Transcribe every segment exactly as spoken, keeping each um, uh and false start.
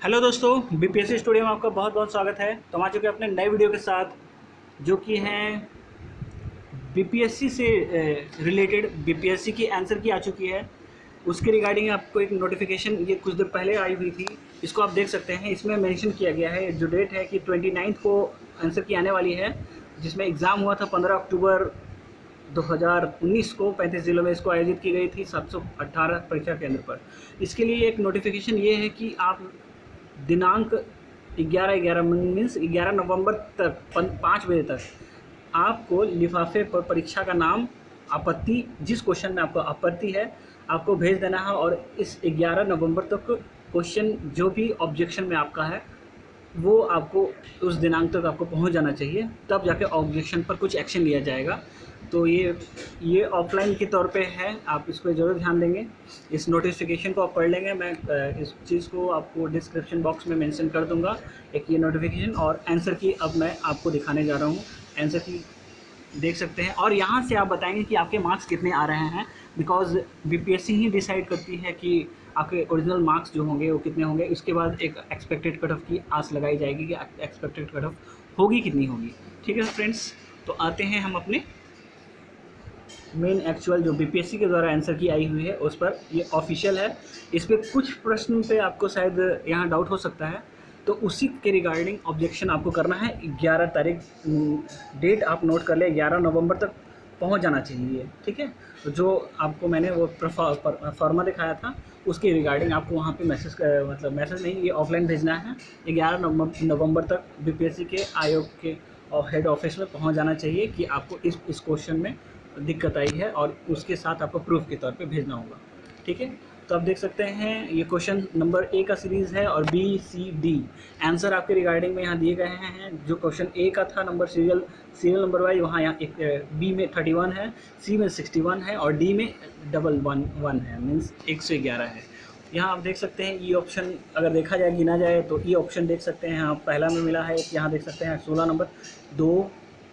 Hello दोस्तों, BPSC studio में आपका बहुत बहुत स्वागत है। तो हम आ चुके हैं अपने नए वीडियो के साथ, जो कि हैं बीपीएससी से रिलेटेड। बीपीएससी की आंसर की आ चुकी है, उसके रिगार्डिंग आपको एक नोटिफिकेशन ये कुछ देर पहले आई हुई थी। इसको आप देख सकते हैं। इसमें मेंशन किया गया है, जो डेट है कि ट्वेंटी नाइन्थ को आंसर की आने वाली है, जिसमें एग्ज़ाम हुआ था पंद्रह अक्टूबर दो हज़ार उन्नीस को। पैंतीस जिलों में इसको आयोजित की गई थी, सात सौ अट्ठारह परीक्षा केंद्र पर। इसके लिए एक नोटिफिकेशन ये है कि आप दिनांक ग्यारह ग्यारह मीन्स ग्यारह नवंबर तक पाँच बजे तक आपको लिफाफे पर परीक्षा का नाम, आपत्ति, जिस क्वेश्चन में आपको आपत्ति है आपको भेज देना है। और इस ग्यारह नवंबर तक क्वेश्चन जो भी ऑब्जेक्शन में आपका है वो आपको उस दिनांक तक आपको पहुंच जाना चाहिए, तब जाके ऑब्जेक्शन पर कुछ एक्शन लिया जाएगा। तो ये ये ऑफलाइन के तौर पे है, आप इस पर ज़रूर ध्यान देंगे। इस नोटिफिकेशन को आप पढ़ लेंगे। मैं इस चीज़ को आपको डिस्क्रिप्शन बॉक्स में मेंशन कर दूंगा, एक ये नोटिफिकेशन। और आंसर की अब मैं आपको दिखाने जा रहा हूँ। आंसर की देख सकते हैं, और यहाँ से आप बताएंगे कि आपके मार्क्स कितने आ रहे हैं, बिकॉज बीपीएससी ही डिसाइड करती है कि आपके ओरिजिनल मार्क्स जो होंगे वो कितने होंगे। इसके बाद एक एक्सपेक्टेड कट ऑफ की आस लगाई जाएगी कि एक्सपेक्टेड कट ऑफ होगी कितनी होगी। ठीक है फ्रेंड्स, तो आते हैं हम अपने मेन एक्चुअल जो बीपीएससी के द्वारा आंसर की आई हुई है उस पर। ये ऑफिशियल है। इस पर कुछ प्रश्न पे आपको शायद यहाँ डाउट हो सकता है, तो उसी के रिगार्डिंग ऑब्जेक्शन आपको करना है। ग्यारह तारीख डेट आप नोट कर ले, ग्यारह नवंबर तक पहुँच जाना चाहिए। ठीक है, तो जो आपको मैंने वो फॉर्मा दिखाया था उसके रिगार्डिंग आपको वहाँ पे मैसेज, मतलब मैसेज नहीं, ये ऑफलाइन भेजना है। ग्यारह नवंबर तक बीपीएससी के आयोग के और हेड ऑफिस में पहुँच जाना चाहिए कि आपको इस इस क्वेश्चन में दिक्कत आई है, और उसके साथ आपको प्रूफ के तौर पे भेजना होगा। ठीक है, तो आप देख सकते हैं ये क्वेश्चन नंबर ए का सीरीज़ है, और बी सी डी आंसर आपके रिगार्डिंग में यहाँ दिए गए हैं। जो क्वेश्चन ए का था number serial serial number wise, वहाँ यहाँ एक बी में थर्टी वन है, सी में सिक्सटी वन है, और डी में डबल वन वन है, मीन्स एक सौ ग्यारह है। यहाँ आप देख सकते हैं ई ऑप्शन अगर देखा जाए, गिना जाए तो ई ऑप्शन देख सकते हैं। यहाँ पहला में मिला है, यहाँ देख सकते हैं सोलह नंबर, दो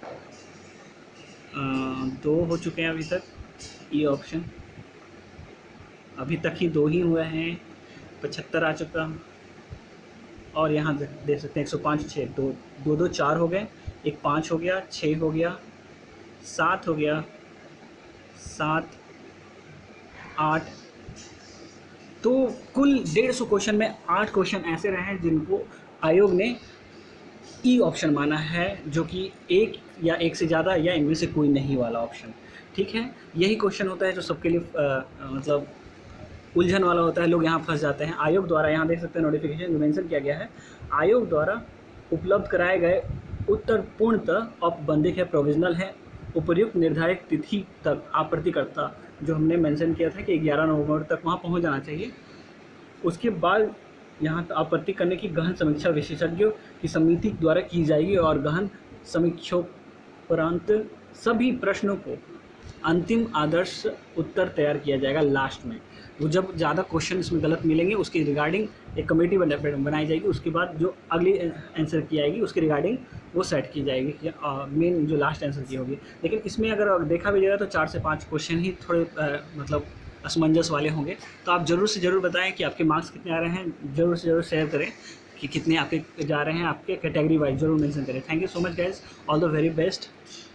दो हो चुके हैं अभी तक। ये ऑप्शन अभी तक ही दो ही हुए हैं, पचहत्तर आ चुका। और यहाँ देख सकते हैं एक सौ पाँच, छः, दो दो दो चार हो गए, एक पाँच हो गया, छः हो गया, सात हो गया, सात, आठ। तो कुल डेढ़ सौ क्वेश्चन में आठ क्वेश्चन ऐसे रहे हैं जिनको आयोग ने ई ऑप्शन माना है, जो कि एक या एक से ज़्यादा या इनमें से कोई नहीं वाला ऑप्शन। ठीक है, यही क्वेश्चन होता है जो सबके लिए आ, मतलब उलझन वाला होता है, लोग यहाँ फंस जाते हैं। आयोग द्वारा, यहाँ देख सकते हैं नोटिफिकेशन मेंशन किया गया है, आयोग द्वारा उपलब्ध कराए गए उत्तर पूर्णतः औपबंधिक है, प्रोविजनल है, उपर्युक्त निर्धारित तिथि तक आपूर्तिकर्ता, जो हमने मेंशन किया था कि ग्यारह नवंबर तक वहाँ पहुँच जाना चाहिए। उसके बाद यहाँ आपत्ति करने की गहन समीक्षा विशेषज्ञों की समिति द्वारा की जाएगी, और गहन समीक्षोपरांत सभी प्रश्नों को अंतिम आदर्श उत्तर तैयार किया जाएगा लास्ट में। वो जब ज़्यादा क्वेश्चन इसमें गलत मिलेंगे उसके रिगार्डिंग एक कमेटी बनाई जाएगी, उसके बाद जो अगली आंसर की आएगी उसके रिगार्डिंग वो सेट की जाएगी कि मेन जो लास्ट आंसर की होगी। लेकिन इसमें अगर देखा भी जाएगा तो चार से पाँच क्वेश्चन ही थोड़े आ, मतलब असमंजस वाले होंगे। तो आप ज़रूर से ज़रूर बताएं कि आपके मार्क्स कितने आ रहे हैं। ज़रूर से ज़रूर शेयर करें कि कितने आपके जा रहे हैं, आपके कैटेगरी वाइज ज़रूर मेंशन करें। Thank you so much guys, all the very best.